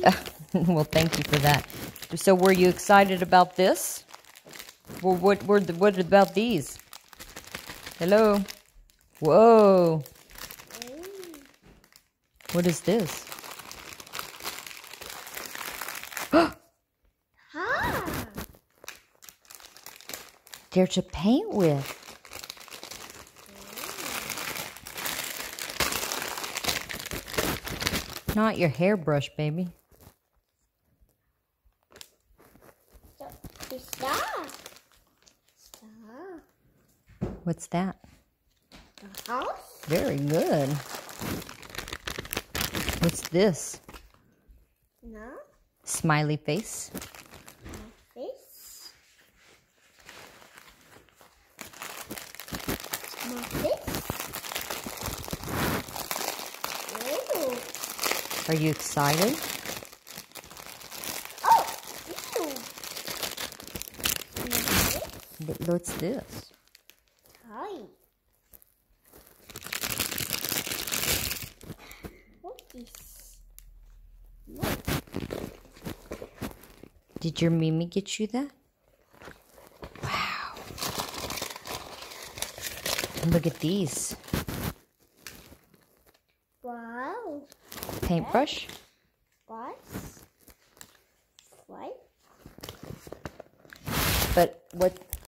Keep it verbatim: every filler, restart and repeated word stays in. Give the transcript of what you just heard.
Well, thank you for that. So were you excited about this? Well, what, what, what about these? Hello? Whoa. What is this? Ah. They're to paint with. Not your hairbrush, baby. So, está. Está. What's that? The house? Very good. What's this? No. Smiley face. Face. My face. Ooh. Are you excited? Oh, ew. My face. Wh- What's this? Hi. What is? What? Did your Mimi get you that? Wow. Look at these. Wow. Paintbrush. What? What? But what